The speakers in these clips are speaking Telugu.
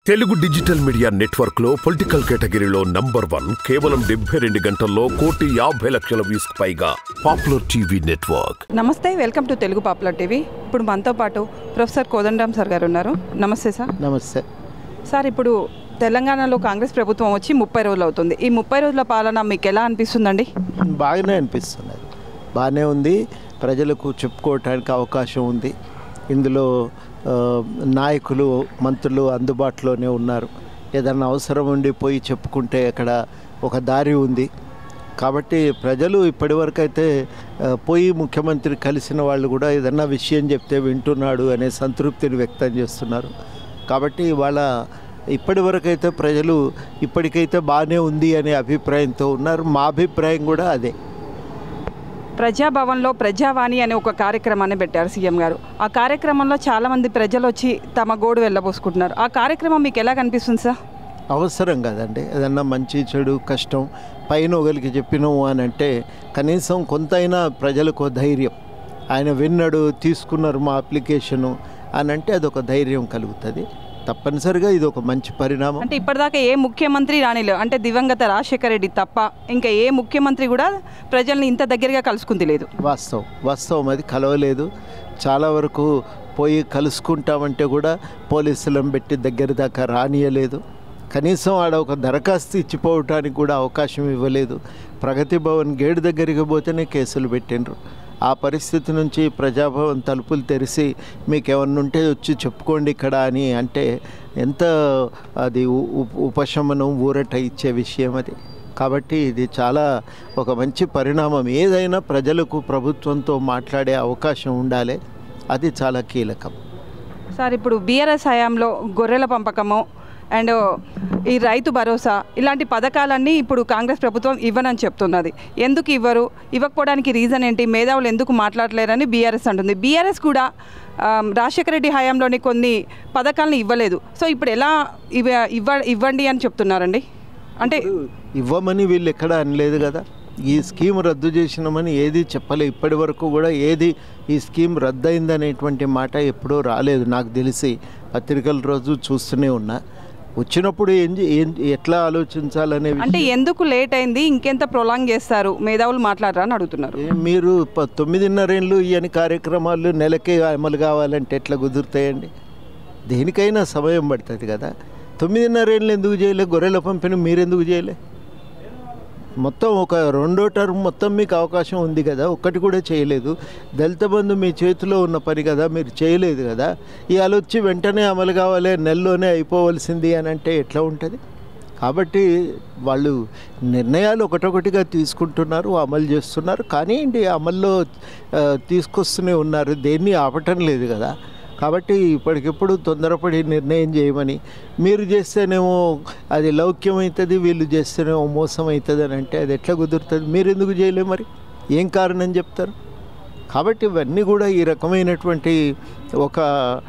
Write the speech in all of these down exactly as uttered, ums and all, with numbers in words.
తెలుగు డిజిటల్ మీడియా నెట్వర్క్ లో పొలిటికల్ కేటగిరీలో నంబర్ వన్ కేవలం డెబ్బై రెండు గంటల్లో కోటి యాభై లక్షల వ్యూస్ పైగా పాపులర్ టీవీ నెట్వర్క్. నమస్తే, welcome to Telugu popular TV. ఇప్పుడు మనతో పాటు ప్రొఫెసర్ కోదండరామ్ సార్ గారు ఉన్నారు. నమస్తే సార్. నమస్తే సార్. ఇప్పుడు తెలంగాణలో కాంగ్రెస్ ప్రభుత్వం వచ్చి ముప్పై రోజులు అవుతుంది. ఈ ముప్పై రోజుల పాలన మీకు ఎలా అనిపిస్తుందండి? బాగానే అనిపిస్తున్నది, బాగానే ఉంది. ప్రజలకు చెప్పుకోవటానికి అవకాశం ఉంది. ఇందులో నాయకులు మంత్రులు అందుబాటులోనే ఉన్నారు. ఏదన్నా అవసరం ఉండి పోయి చెప్పుకుంటే అక్కడ ఒక దారి ఉంది. కాబట్టి ప్రజలు ఇప్పటివరకు అయితే పోయి ముఖ్యమంత్రి కలిసిన వాళ్ళు కూడా ఏదన్నా విషయం చెప్తే వింటున్నాడు అనే సంతృప్తిని వ్యక్తం చేస్తున్నారు. కాబట్టి వాళ్ళ ఇప్పటివరకు అయితే ప్రజలు ఇప్పటికైతే బాగానే ఉంది అనే అభిప్రాయంతో ఉన్నారు. మా అభిప్రాయం కూడా అదే. ప్రజాభవన్లో ప్రజావాణి అనే ఒక కార్యక్రమాన్ని పెట్టారు సీఎం గారు. ఆ కార్యక్రమంలో చాలామంది ప్రజలు వచ్చి తమ గోడు వెళ్ళబోసుకుంటున్నారు. ఆ కార్యక్రమం మీకు ఎలా కనిపిస్తుంది సార్? అవసరం కదండి. ఏదన్నా మంచి చెడు కష్టం పైన ఒకరికి చెప్పినాము అని అంటే కనీసం కొంతైనా ప్రజలకు ధైర్యం, ఆయన విన్నాడు తీసుకున్నారు మా అప్లికేషను అని అంటే అదొక ధైర్యం కలుగుతుంది. తప్పనిసరిగా ఇది ఒక మంచి పరిణామం. అంటే ఇప్పటిదాకా ఏ ముఖ్యమంత్రి రానిలేదు, అంటే దివంగత రాజశేఖర రెడ్డి తప్ప ఇంకా ఏ ముఖ్యమంత్రి కూడా ప్రజల్ని ఇంత దగ్గరగా కలుసుకుంది లేదు. వాస్తవం వాస్తవం అది కలవలేదు. చాలా వరకు పోయి కలుసుకుంటామంటే కూడా పోలీసులను పెట్టి దగ్గర దాకా రానియలేదు. కనీసం ఆడ ఒక దరఖాస్తు ఇచ్చిపోవటానికి కూడా అవకాశం ఇవ్వలేదు. ప్రగతి భవన్ గేటు దగ్గరికి పోతేనే కేసులు పెట్టిండ్రు. ఆ పరిస్థితి నుంచి ప్రజాభవన్ తలుపులు తెరిచి మీకు ఏమన్నా ఉంటే వచ్చి చెప్పుకోండి ఇక్కడ అని అంటే ఎంత అది ఉపశమనం ఊరట ఇచ్చే విషయం అది. కాబట్టి ఇది చాలా ఒక మంచి పరిణామం. ఏదైనా ప్రజలకు ప్రభుత్వంతో మాట్లాడే అవకాశం ఉండాలి, అది చాలా కీలకం. సార్, ఇప్పుడు బీఆర్ఎస్ హయాంలో గొర్రెల పంపకము అండ్ ఈ రైతు భరోసా ఇలాంటి పథకాలన్నీ ఇప్పుడు కాంగ్రెస్ ప్రభుత్వం ఇవ్వనని చెప్తున్నది. ఎందుకు ఇవ్వరు? ఇవ్వకపోవడానికి రీజన్ ఏంటి? మేధావులు ఎందుకు మాట్లాడలేరని బీఆర్ఎస్ అంటుంది. బీఆర్ఎస్ కూడా రాజశేఖర రెడ్డి హయాంలోని కొన్ని పథకాలను ఇవ్వలేదు. సో ఇప్పుడు ఎలా ఇవ ఇవ్వ ఇవ్వండి అని చెప్తున్నారండి? అంటే ఇవ్వమని వీళ్ళు ఎక్కడ అనలేదు కదా. ఈ స్కీమ్ రద్దు చేసినామని ఏది చెప్పలే. ఇప్పటి వరకు కూడా ఏది ఈ స్కీమ్ రద్దయిందనేటువంటి మాట ఎప్పుడూ రాలేదు నాకు తెలిసి. పత్రికల రోజు చూస్తూనే ఉన్నా. వచ్చినప్పుడు ఏం ఎట్లా ఆలోచించాలనే అంటే ఎందుకు లేట్ అయింది, ఇంకెంత ప్రొలాంగ్ చేస్తారు, మేధావులు మాట్లాడరా అని అడుగుతున్నారు. మీరు తొమ్మిదిన్నరేళ్ళు ఇవన్నీ కార్యక్రమాలు నెలకే అమలు కావాలంటే ఎట్లా కుదురుతాయండి? దేనికైనా సమయం పడుతుంది కదా. తొమ్మిదిన్నరేళ్ళు ఎందుకు చేయలే? గొర్రెల పంపిణీ మీరు ఎందుకు చేయలే? మొత్తం ఒక రెండో టర్మ్ మొత్తం మీకు అవకాశం ఉంది కదా, ఒక్కటి కూడా చేయలేదు. దళిత బంధు మీ చేతిలో ఉన్న పని కదా, మీరు చేయలేదు కదా. ఇవాళ వచ్చి వెంటనే అమలు కావాలి, నెలలోనే అయిపోవలసింది అని అంటే ఎట్లా ఉంటుంది? కాబట్టి వాళ్ళు నిర్ణయాలు ఒకటొకటిగా తీసుకుంటున్నారు, అమలు చేస్తున్నారు. కానీ అమల్లో తీసుకొస్తూనే ఉన్నారు, దేన్ని ఆపటం లేదు కదా. కాబట్టి ఇప్పటికిప్పుడు తొందరపడి నిర్ణయం చేయమని, మీరు చేస్తేనేమో అది లౌక్యం అవుతుంది, వీళ్ళు చేస్తేనేమో మోసం అవుతుంది అని అంటే అది ఎట్లా కుదురుతుంది? మీరు ఎందుకు చేయలేము? మరి ఏం కారణం చెప్తారు? కాబట్టి ఇవన్నీ కూడా ఈ రకమైనటువంటి ఒక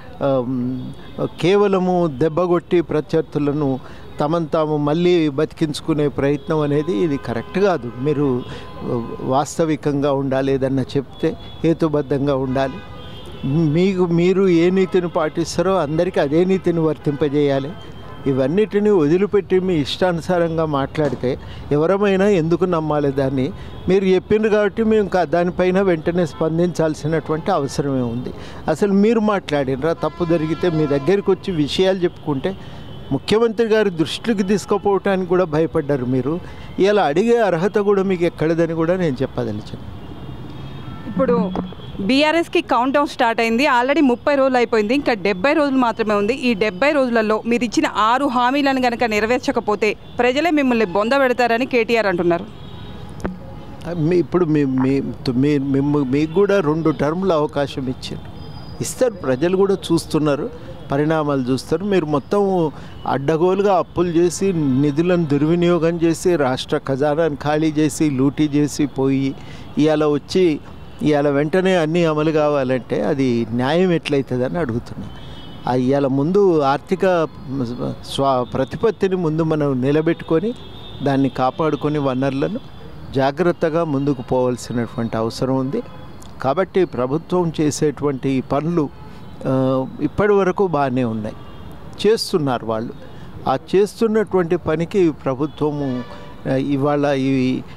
కేవలము దెబ్బగొట్టి ప్రత్యర్థులను తమను తాము మళ్ళీ బతికించుకునే ప్రయత్నం అనేది ఇది కరెక్ట్ కాదు. మీరు వాస్తవికంగా ఉండాలి, ఏదన్నా చెప్తే హేతుబద్ధంగా ఉండాలి. మీకు మీరు ఏ నీతిని పాటిస్తారో అందరికీ అదే నీతిని వర్తింపజేయాలి. ఇవన్నిటిని వదిలిపెట్టి మీ ఇష్టానుసారంగా మాట్లాడితే ఎవరమైనా ఎందుకు నమ్మాలి దాన్ని? మీరు చెప్పిండ్రు కాబట్టి మేము దానిపైన వెంటనే స్పందించాల్సినటువంటి అవసరమే ఉంది. అసలు మీరు మాట్లాడినరా? తప్పు జరిగితే మీ దగ్గరికి వచ్చి విషయాలు చెప్పుకుంటే ముఖ్యమంత్రి గారి దృష్టికి తీసుకుపోవటానికి కూడా భయపడ్డారు మీరు. ఇలా అడిగే అర్హత కూడా మీకు ఎక్కడదని కూడా నేను చెప్పదలిచాను. ఇప్పుడు బీఆర్ఎస్కి కౌంట్ డౌన్ స్టార్ట్ అయింది. ఆల్రెడీ ముప్పై రోజులు అయిపోయింది, ఇంకా డెబ్బై రోజులు మాత్రమే ఉంది. ఈ డెబ్బై రోజులలో మీరు ఇచ్చిన ఆరు హామీలను కనుక నెరవేర్చకపోతే ప్రజలే మిమ్మల్ని బొంద పెడతారని కేటీఆర్ అంటున్నారు. ఇప్పుడు మీకు కూడా రెండు టర్ముల అవకాశం ఇచ్చారు, ఇస్తారు. ప్రజలు కూడా చూస్తున్నారు, పరిణామాలు చూస్తారు. మీరు మొత్తం అడ్డగోలుగా అప్పులు చేసి నిధులను దుర్వినియోగం చేసి రాష్ట్ర ఖజానాను ఖాళీ చేసి లూటీ చేసి పోయి ఇవాళ వచ్చి ఇవాళ వెంటనే అన్నీ అమలు కావాలంటే అది న్యాయం ఎట్లయితుందని అడుగుతున్నా. ఇవాళ ముందు ఆర్థిక స్వ ప్రతిపత్తిని ముందు మనం నిలబెట్టుకొని దాన్ని కాపాడుకొని వనరులను జాగ్రత్తగా ముందుకు పోవాల్సినటువంటి అవసరం ఉంది. కాబట్టి ప్రభుత్వం చేసేటువంటి పనులు ఇప్పటి వరకు బాగానే ఉన్నాయి. చేస్తున్నారు వాళ్ళు. ఆ చేస్తున్నటువంటి పనికి ప్రభుత్వము ఇవాళ ఈ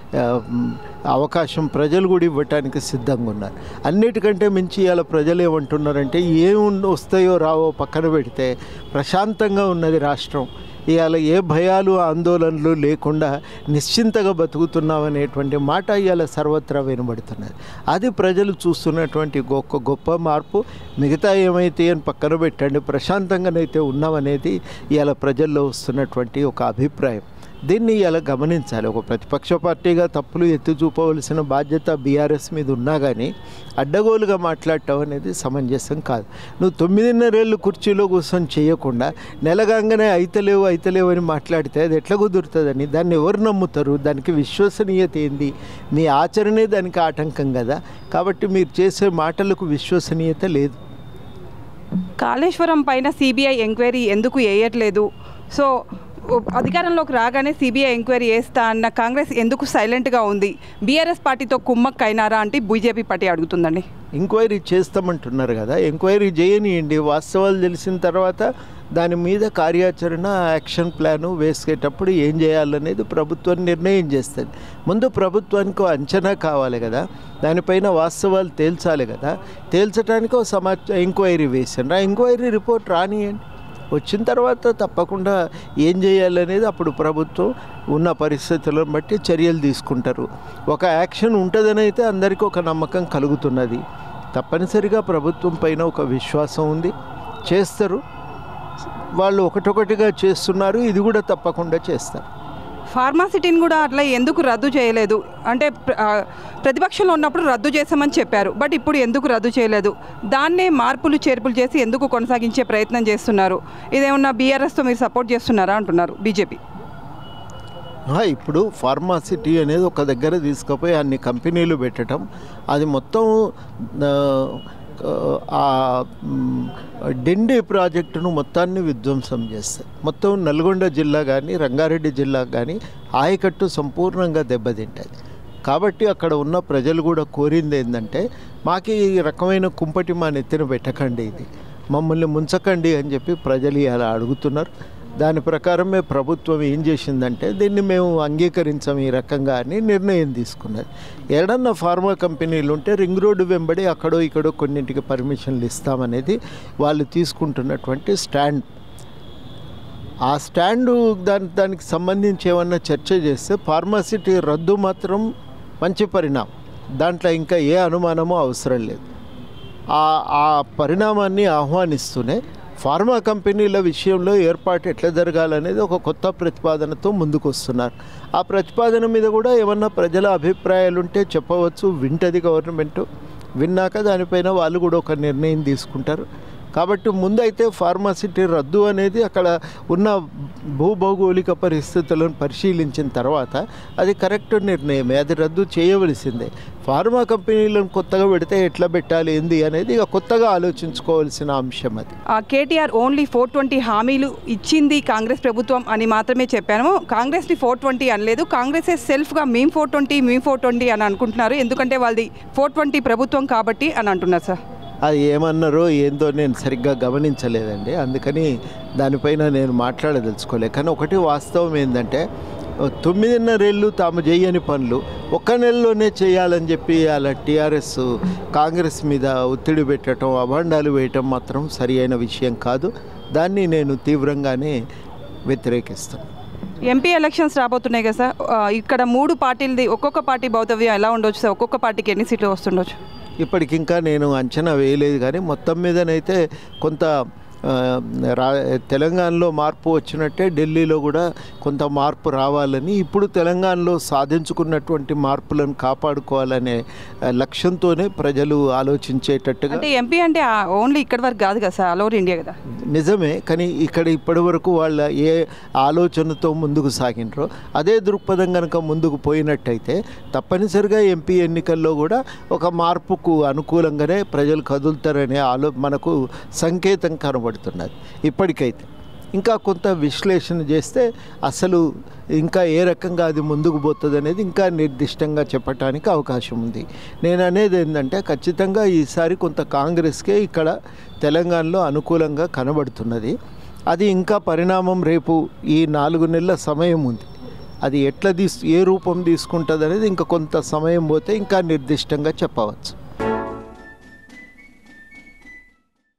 అవకాశం ప్రజలు కూడా ఇవ్వటానికి సిద్ధంగా ఉన్నారు. అన్నిటికంటే మించి ఇవాళ ప్రజలు ఏమంటున్నారంటే ఏం వస్తాయో రావో పక్కన పెడితే ప్రశాంతంగా ఉన్నది రాష్ట్రం, ఇవాళ ఏ భయాలు ఆందోళనలు లేకుండా నిశ్చింతగా బతుకుతున్నామనేటువంటి మాట ఇవాళ సర్వత్రా వినబడుతున్నది. అది ప్రజలు చూస్తున్నటువంటి గొప్ప గొప్ప మార్పు. మిగతా ఏమైతే అని పక్కన పెట్టండి, ప్రశాంతంగానైతే ఉన్నామనేది ఇవాళ ప్రజల్లో వస్తున్నటువంటి ఒక అభిప్రాయం. దీన్ని ఇలా గమనించాలి. ఒక ప్రతిపక్ష పార్టీగా తప్పులు ఎత్తి చూపవలసిన బాధ్యత బీఆర్ఎస్ మీద ఉన్నా కానీ అడ్డగోలుగా మాట్లాడటం అనేది సమంజసం కాదు. నువ్వు తొమ్మిదిన్నరేళ్ళు కుర్చీలో కూర్చొని చేయకుండా నెలగానే అయితలేవు అయితలేవు అని మాట్లాడితే అది ఎట్లా కుదురుతుందని, దాన్ని ఎవరు నమ్ముతారు? దానికి విశ్వసనీయత ఏంది? మీ ఆచరణే దానికి ఆటంకం కదా. కాబట్టి మీరు చేసే మాటలకు విశ్వసనీయత లేదు. కాళేశ్వరం పైన సిబిఐ ఎంక్వైరీ ఎందుకు వేయట్లేదు? సో అధికారంలోకి రాగానే సిబిఐ ఎంక్వైరీ చేస్తా అన్న కాంగ్రెస్ ఎందుకు సైలెంట్గా ఉంది? బీఆర్ఎస్ పార్టీతో కుమ్మక్ అయినారా అంటే బీజేపీ పార్టీ అడుగుతుందండి. ఎంక్వైరీ చేస్తామంటున్నారు కదా, ఎంక్వైరీ చేయనియండి. వాస్తవాలు తెలిసిన తర్వాత దాని మీద కార్యాచరణ యాక్షన్ ప్లాను వేసుకేటప్పుడు ఏం చేయాలనేది ప్రభుత్వం నిర్ణయం చేస్తుంది. ముందు ప్రభుత్వానికి అంచనా కావాలి కదా, దానిపైన వాస్తవాలు తేల్చాలి కదా. తేల్చడానికి ఒక సమాచారం ఎంక్వైరీ వేసాను. ఆ ఎంక్వైరీ రిపోర్ట్ రానియండి, వచ్చిన తర్వాత తప్పకుండా ఏం చేయాలనేది అప్పుడు ప్రభుత్వం ఉన్న పరిస్థితులను బట్టి చర్యలు తీసుకుంటారు. ఒక యాక్షన్ ఉంటుందని అయితే అందరికీ ఒక నమ్మకం కలుగుతున్నది. తప్పనిసరిగా ప్రభుత్వం పైన ఒక విశ్వాసం ఉంది, చేస్తారు. వాళ్ళు ఒకటొకటిగా చేస్తున్నారు, ఇది కూడా తప్పకుండా చేస్తారు. ఫార్మాసిటీని కూడా అట్లా ఎందుకు రద్దు చేయలేదు అంటే ప్రతిపక్షంలో ఉన్నప్పుడు రద్దు చేసామని చెప్పారు, బట్ ఇప్పుడు ఎందుకు రద్దు చేయలేదు? దాన్నే మార్పులు చేర్పులు చేసి ఎందుకు కొనసాగించే ప్రయత్నం చేస్తున్నారు? ఇదేమన్నా బీఆర్ఎస్తో మీరు సపోర్ట్ చేస్తున్నారా అంటున్నారు బీజేపీ. ఇప్పుడు ఫార్మాసిటీ అనేది ఒక దగ్గర తీసుకుపోయి అన్ని కంపెనీలు పెట్టడం, అది మొత్తం ఆ డిండి ప్రాజెక్టును మొత్తాన్ని విధ్వంసం చేస్తారు. మొత్తం నల్గొండ జిల్లా కానీ రంగారెడ్డి జిల్లా కానీ ఆయకట్టు సంపూర్ణంగా దెబ్బతింటుంది. కాబట్టి అక్కడ ఉన్న ప్రజలు కూడా కోరింది ఏంటంటే, మాకు ఈ రకమైన కుంపటి మా నెత్తిన పెట్టకండి, ఇది మమ్మల్ని ముంచకండి అని చెప్పి ప్రజలు అలా అడుగుతున్నారు. దాని ప్రకారమే ప్రభుత్వం ఏం చేసిందంటే, దీన్ని మేము అంగీకరించాం ఈ రకంగా అని నిర్ణయం తీసుకున్నది. ఏడన్నా ఫార్మా కంపెనీలు ఉంటే రింగ్ రోడ్డు వెంబడి అక్కడో ఇక్కడో కొన్నింటికి పర్మిషన్లు ఇస్తామనేది వాళ్ళు తీసుకుంటున్నటువంటి స్టాండ్. ఆ స్టాండు దాని దానికి సంబంధించి ఏమన్నా చర్చ చేస్తే ఫార్మాసిటీ రద్దు మాత్రం మంచి పరిణామం, దాంట్లో ఇంకా ఏ అనుమానమో అవసరం లేదు. ఆ పరిణామాన్ని ఆహ్వానిస్తూనే ఫార్మా కంపెనీల విషయంలో ఏర్పాటు ఎట్లా జరగాలనేది ఒక కొత్త ప్రతిపాదనతో ముందుకు వస్తున్నారు. ఆ ప్రతిపాదన మీద కూడా ఏమన్నా ప్రజల అభిప్రాయాలు ఉంటే చెప్పవచ్చు, వింటది గవర్నమెంటు. విన్నాక దానిపైన వాళ్ళు కూడా ఒక నిర్ణయం తీసుకుంటారు. కాబట్టి ముందైతే ఫార్మాసిటీ రద్దు అనేది అక్కడ ఉన్న భూభౌగోళిక పరిస్థితులను పరిశీలించిన తర్వాత అది కరెక్ట్ నిర్ణయమే, అది రద్దు చేయవలసిందే. ఫార్మా కంపెనీలను కొత్తగా పెడితే ఎట్లా పెట్టాలి ఏంది అనేది ఇక కొత్తగా ఆలోచించుకోవాల్సిన అంశం అది. కేటీఆర్ ఓన్లీ ఫోర్ ట్వంటీ హామీలు ఇచ్చింది కాంగ్రెస్ ప్రభుత్వం అని మాత్రమే చెప్పాను. కాంగ్రెస్ని ఫోర్ ట్వంటీ అనలేదు. కాంగ్రెసే సెల్ఫ్గా మేము ఫోర్ ట్వంటీ మేము ఫోర్ ట్వంటీ అని అనుకుంటున్నారు, ఎందుకంటే వాళ్ళది ఫోర్ ట్వంటీ ప్రభుత్వం కాబట్టి అని అంటున్నారు సార్. అది ఏమన్నారో ఏందో నేను సరిగ్గా గమనించలేదండి, అందుకని దానిపైన నేను మాట్లాడదలుచుకోలేదు. కానీ ఒకటి వాస్తవం ఏంటంటే, తొమ్మిదిన్నరేళ్ళు తాము చేయని పనులు ఒక్క నెలలోనే చేయాలని చెప్పి అలా టీఆర్ఎస్ కాంగ్రెస్ మీద ఒత్తిడి పెట్టడం, అభాండాలు వేయటం మాత్రం సరి అయిన విషయం కాదు. దాన్ని నేను తీవ్రంగానే వ్యతిరేకిస్తాను. ఎంపీ ఎలక్షన్స్ రాబోతున్నాయి కదా సార్, ఇక్కడ మూడు పార్టీలది ఒక్కొక్క పార్టీ భౌతవ్యం ఎలా ఉండొచ్చు సార్? ఒక్కొక్క పార్టీకి ఎన్ని సీట్లు వస్తుండొచ్చు? ఇప్పటికింకా నేను అంచనా వేయలేదు, కానీ మొత్తం మీదనైతే కొంత రా తెలంగాణలో మార్పు వచ్చినట్టే ఢిల్లీలో కూడా కొంత మార్పు రావాలని, ఇప్పుడు తెలంగాణలో సాధించుకున్నటువంటి మార్పులను కాపాడుకోవాలనే లక్ష్యంతోనే ప్రజలు ఆలోచించేటట్టుగా. అంటే ఎంపీ అంటే ఓన్లీ ఇక్కడ వరకు కాదు కదా సార్, ఆల్ ఓవర్ ఇండియా కదా. నిజమే, కానీ ఇక్కడ ఇప్పటి వరకు వాళ్ళ ఏ ఆలోచనతో ముందుకు సాగినరో అదే దృక్పథం కనుక ముందుకు పోయినట్టయితే తప్పనిసరిగా ఎంపీ ఎన్నికల్లో కూడా ఒక మార్పుకు అనుకూలంగానే ప్రజలు కదులుతారనే ఆలో మనకు సంకేతం కనబడుతుంది. ఇప్పటికైతే ఇంకా కొంత విశ్లేషణ చేస్తే అసలు ఇంకా ఏ రకంగా అది ముందుకు పోతుంది అనేది ఇంకా నిర్దిష్టంగా చెప్పడానికి అవకాశం ఉంది. నేను అనేది ఏంటంటే, ఖచ్చితంగా ఈసారి కొంత కాంగ్రెస్కే ఇక్కడ తెలంగాణలో అనుకూలంగా కనబడుతున్నది. అది ఇంకా పరిణామం రేపు ఈ నాలుగు నెలల సమయం ఉంది. అది ఎట్లా తీసు ఏ రూపం తీసుకుంటుంది అనేది ఇంకా కొంత సమయం పోతే ఇంకా నిర్దిష్టంగా చెప్పవచ్చు.